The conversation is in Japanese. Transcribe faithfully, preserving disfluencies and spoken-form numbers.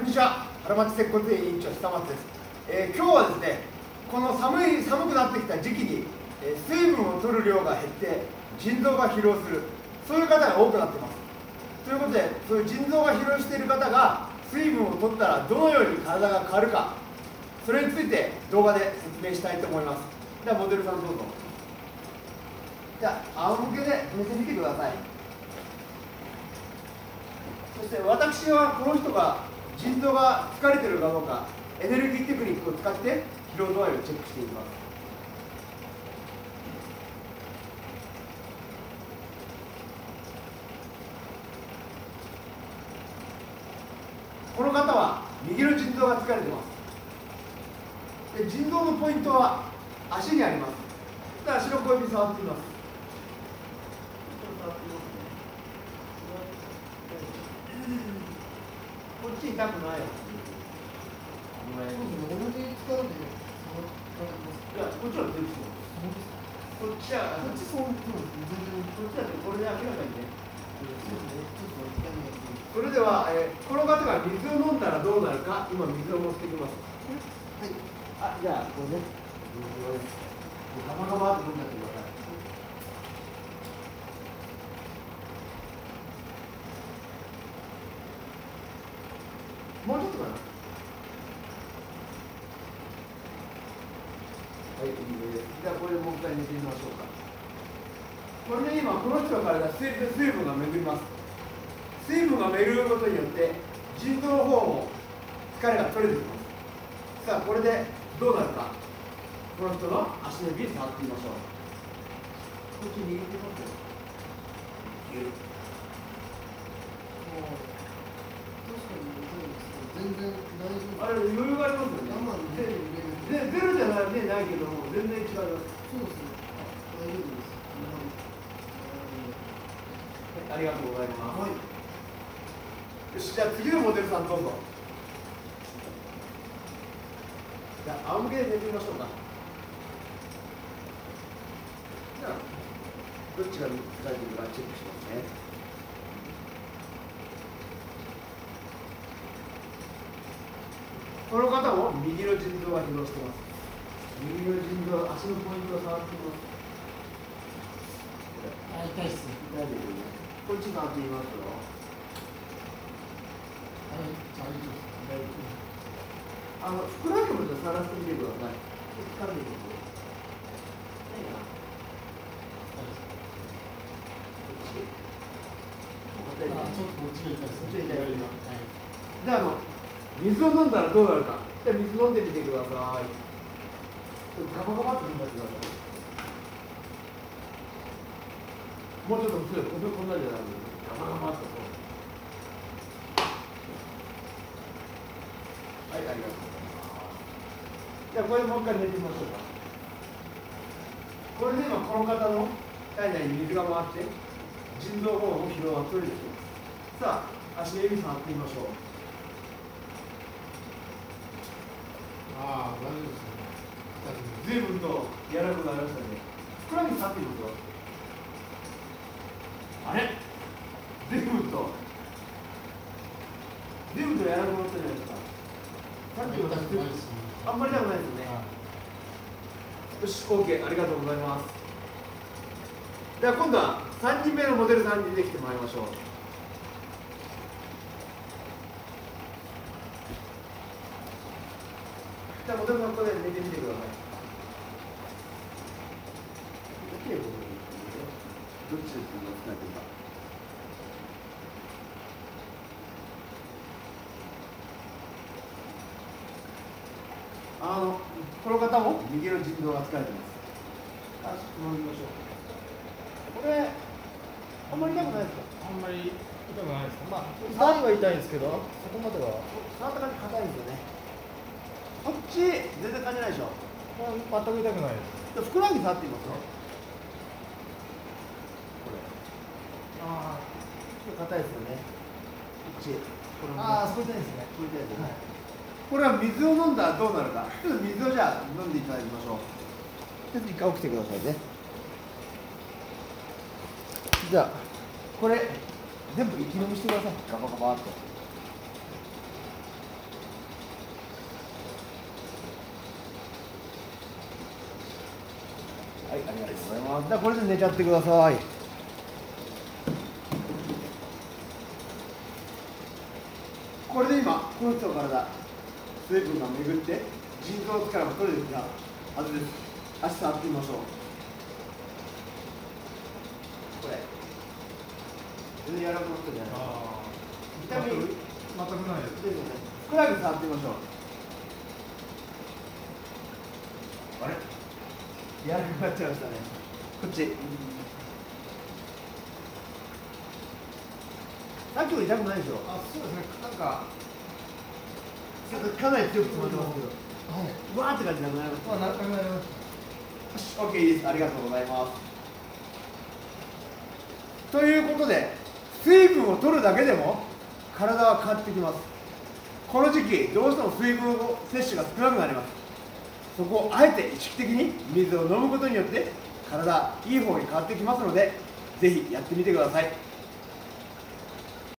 こんにちは、原町接骨院院長久松です、えー、今日はですね、この寒い寒くなってきた時期に、えー、水分を取る量が減って腎臓が疲労する、そういう方が多くなっています。ということで、そういう腎臓が疲労している方が水分を取ったらどのように体が変わるか、それについて動画で説明したいと思います。ではモデルさんどうぞ。じゃあ仰向けで寝てみてください。そして私はこの人が腎臓が疲れているかどうか、エネルギーテクニックを使って疲労度合いをチェックしていきます。この方は右の腎臓が疲れています。で、腎臓のポイントは足にあります。で、足の小指触ってみます。こっち痛くないよ。いや、こっちは全然こっちは、こっちそう、こっちだってこれで明らかにね。それでは、えー、この方が水を飲んだらどうなるか、今水を持ってきます。はい。あ、じゃあ、これね。水をね。ガバガバって飲んじゃってください。もうちょっとかな。はい、いいです。じゃあこれでもう一回寝てみましょうか。これで今この人の体、水分水分が巡ります。水分が巡ることによって腎臓の方も疲れが取れてきます。さあこれでどうなるか。この人の足の指に触ってみましょう。こっち握ってみますよ。 全然大丈夫。 あれ余裕がありますよね。ゼロじゃないね、ないけども全然違います。そうですね。 大丈夫です。 はい、ありがとうございます。 はい。 よし、じゃあ次のモデルさんどうぞ。じゃあ仰向けで寝てみましょうか。じゃあどっちが疲れているかチェックしますね。この方も右の腎臓が疲労しています。右の腎臓、足のポイントを触っています。 あ、痛いっす。 痛いですよね。こっち触ってみますよ。 はい、大丈夫です。 大丈夫。あの、ふくらはぎもちょっと触らせてみてください。ちょっと掴んでみて。ないかな。 あ、ちょっとこっちが痛いです。 こっちが痛いですね。 はい。 じゃあ、あの、水を飲んだらどうなるか。じゃあ、水飲んでみてください。ちょっとガバガバっと飲んでください。もうちょっと強い。こんなじゃないの。ガバガバっと。はい、ありがとうございます。じゃあ、これもう一回寝てみましょうか。これで今、この方の体内に水が回って、腎臓方の疲労が取れてきます。さあ、足の指触ってみましょう。 ああ、大丈夫ですね。 随分と柔らかくなりましたね。ふくらはぎ立っていますよ。あれ随分と、随分と柔らかくなったじゃないですか。さっきの痛くないですね。 あんまり痛くないですよね。よし、OK、ありがとうございます。では今度はさんにんめのモデルさんに出てきてもらいましょう。じゃあモデルさん、ここで寝てみてください。どっちですか、使ってるか。あの、この方も右の腎臓が疲れてます。あ、飲みましょう。これ、あんまり痛くないですか？ あんまり痛くないですか。まあ、 触り痛いは痛いんですけど、そこまでは。 触った感じ硬いんですよね。こっち、全然感じないでしょ。 まあ、全く痛くないです。 ふくらはぎ触ってみますよ。これ。 あちょっと硬いですよね。こっち。これもあ、そう痛いですね。 これ痛いですね。これは水を飲んだらどうなるか。ちょっと水をじゃあ飲んでいただきましょう。ちょっと一回起きてくださいね。じゃあ、これ、全部息飲みしてください。ガバガバっと。 ます。じゃあこれで寝ちゃってください。これで今この人の体水分が巡って腎臓の力が取れてきたはずです。足触ってみましょう。これ全然柔らかくなったじゃないですか。痛み全くないです。 ですよね。ふくらはぎ触ってみましょう。あれ柔らかくなっちゃいましたね。こっち。さっきより痛くないでしょ。 あ、そうですね。なんか、 かなり強く詰まってますけど。 はい。 うわーって感じなくなります。 まあ、なくなりましオッケーです。ありがとうございます。ということで、水分を取るだけでも体は変わってきます。この時期、どうしても水分摂取が少なくなります。そこをあえて意識的に水を飲むことによって体いい方に変わってきますので、ぜひやってみてください。